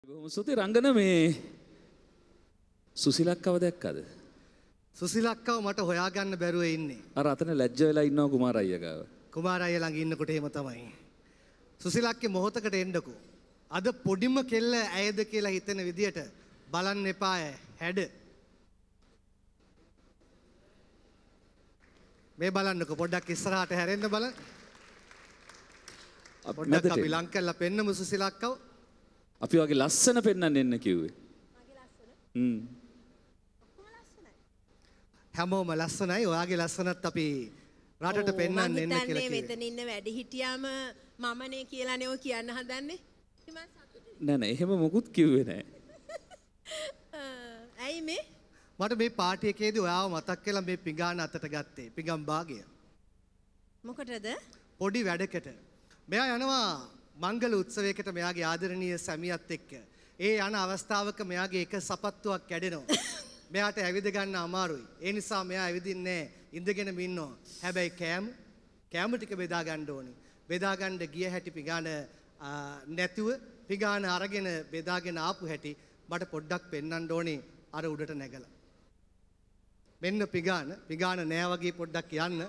බොහොම ස්තුතියි රංගන මේ සුසිලක්කව දැක්කද? සුසිලක්කව මට හොයාගන්න බැරුව ඉන්නේ. අර අතන ලැජ්ජ වෙලා ඉන්නවා කුමාර අයියා ගාව. කුමාර අයියා ළඟ ඉන්නකොට එහෙම තමයි. සුසිලක්කේ මොහොතකට එන්නකෝ. අද පොඩිම කෙල්ල ඇයද කියලා හිතෙන විදියට බලන්න එපා හැඩ. මේ බලන්නකෝ පොඩ්ඩක් ඉස්සරහට හැරෙන්න බලන්න. පොඩ්ඩක් අපි ලං කරලා පෙන්නමු සුසිලක්කව. අපි වගේ ලස්සන පෙන්වන්න එන්න කිව්වේ. මගේ ලස්සන? ඔක්කොම ලස්සනයි. හැමෝම ලස්සනයි. ඔයාගේ ලස්සනත් අපි රටට පෙන්වන්න එන්න කියලා කිව්වේ. මෙතන ඉන්න වැඩි හිටියාම මමනේ කියලානේ ඔය කියන්න හදන්නේ. නෑ නෑ එහෙම මොකුත් කිව්වේ නෑ. ඇයි මේ? මට මේ පාටි එකේදී ඔයාව මතක් කළා මේ පිඟාන අතට ගත්තේ. පිඟම් භාගය. මොකටද? පොඩි වැඩකට. මෙයා යනවා මංගල උත්සවයකට මෙයාගේ ආදරණීය සැමියාත් එක්ක. ඒ යන අවස්ථාවක මෙයාගේ එක සපත්තුවක් කැඩෙනවා. මෙයාට ඇවිද ගන්න අමාරුයි. ඒ නිසා මෙයා ඇවිදින්නේ ඉඳගෙනම ඉන්නවා. හැබැයි කෑම ටික බෙදා ගන්න ඕනේ. බෙදා ගන්න ගිය හැටි පිඟාන නැතුව පිඟාන අරගෙන බෙදාගෙන ආපු හැටි මට පොඩ්ඩක් පෙන්වන්න ඕනේ අර උඩට නැගලා. මෙන්න පිඟාන නෑ වගේ පොඩ්ඩක් යන්න.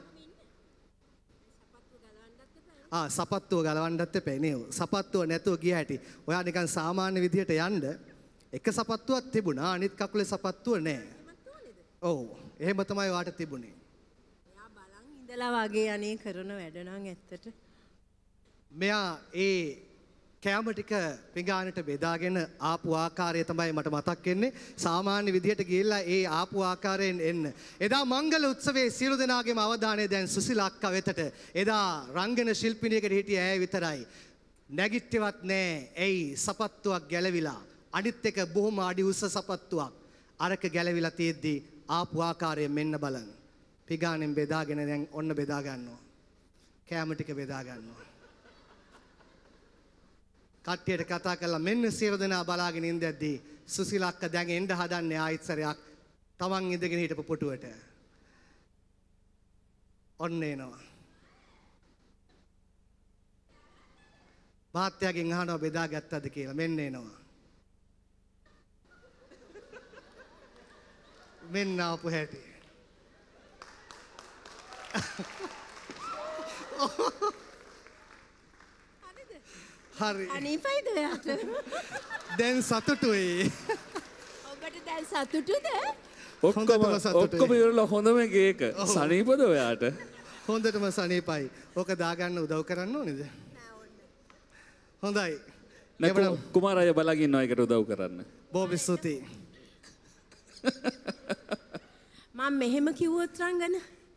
සපත්තුව ගලවන්නත් එපා නේ. සපත්තුව නැතුව ගිය හැටි. ඔයා නිකන් සාමාන්‍ය විදියට යන්න එක සපත්තුවක් තිබුණා. අනිත් කකුලේ සපත්තුව නෑ. ඔව්. එහෙම තමයි වාට තිබුණේ. එයා බලන් ඉඳලා වගේ අනේ කරන වැඩ නම් ඇත්තට. මෙයා ඒ කෑම ටික පිඟානට බෙදාගෙන ආපු ආකාරය තමයි මට මතක් වෙන්නේ. සාමාන්‍ය විදිහට ගිහිල්ලා ඒ ආපු ආකාරයෙන් එන්න. එදා මංගල උත්සවයේ සියලු දෙනාගේම අවධානය දැන් සුසිලා අක්කා වෙතට. එදා රංගන ශිල්පිනියකට හිටිය ඇය විතරයි. නැගිට්ටෙවත් නෑ. ඇයි සපත්තුවක් ගැලවිලා. අනිත් එක බොහොම අඩි උස සපත්තුවක්. අරක ගැලවිලා තියෙද්දි ආපු ආකාරය මෙන්න බලන්න. පිඟානෙන් බෙදාගෙන දැන් ඔන්න බෙදා ගන්නවා. කෑම ටික බෙදා ගන්නවා. කට්ටියට කතා කරලා මෙන්න සියලු දෙනා බලාගෙන ඉඳද්දී සුසිලා අක්කා දැන් එන්න හදන්නේ ආයෙත් සැරයක් තමන් ඉඳගෙන හිටපු පුටුවට. ඔන්න එනවා. මාත්‍යාගෙන් අහනවා බෙදාගත්තද කියලා. මෙන්න එනවා. මෙන්න ආපු හැටි. හරි. අනිපයිද ඔයාට? දැන් සතුටුයි. ඔබට දැන් සතුටුද? ඔක්කොම ඉවරලා හොඳම එක. සනීපද ඔයාට? හොඳටම සනීපයි. ඕක දාගන්න උදව් කරන්න ඕනේද? හොඳයි. නැත්නම් කුමාර අයියා බලාගෙන ඉන්නවා ඒකට උදව් කරන්න. බොහොම ස්තුතියි. මම මෙහෙම කිව්වොත් රංගන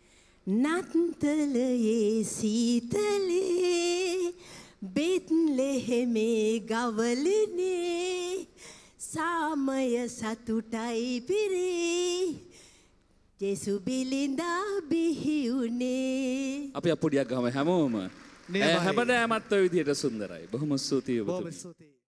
නත්තලයේ සීතලේ බෙත්ලෙහෙමේ ගවලනේ සාමය සතුටයි පිරේ ජේසු බිලිඳා බිහි උනේ. අපි අප්පුඩියක් ගහම හැමෝම හැමදාමත් ඔය විදියට සුන්දරයි. බොහොම ස්තුතියි ඔබතුමී. බොහොම ස්තුතියි.